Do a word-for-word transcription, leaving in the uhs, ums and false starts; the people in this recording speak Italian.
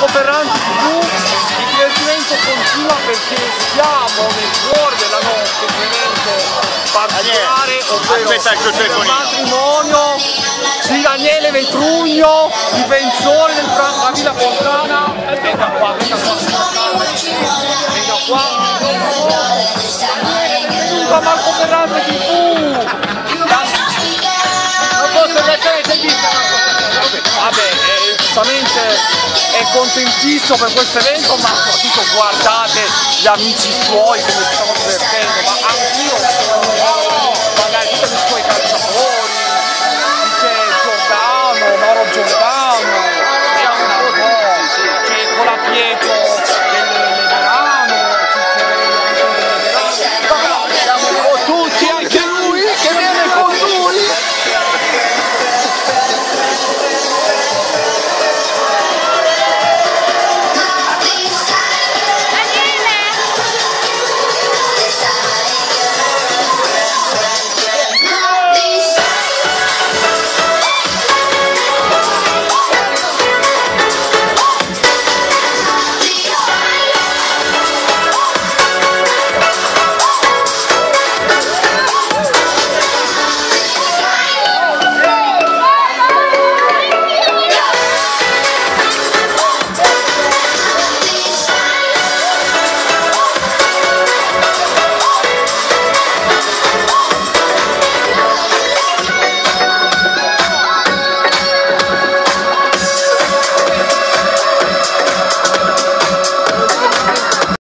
Marco Ferranti tivù, il divertimento continua perché siamo nel cuore della notte, un evento particolare, ovvero il matrimonio di Daniele Vetrugno, difensore del Franco a Villa Fontana. Venga qua, venga qua, venga qua. Benvenuto a Marco Ferranti tivù! Non posso piacere, visto vabbè, eh, giustamente è contentissimo per questo evento, ma soprattutto guardate gli amici suoi come si stanno divertendo, ma anch'io magari tutti i suoi calciatori.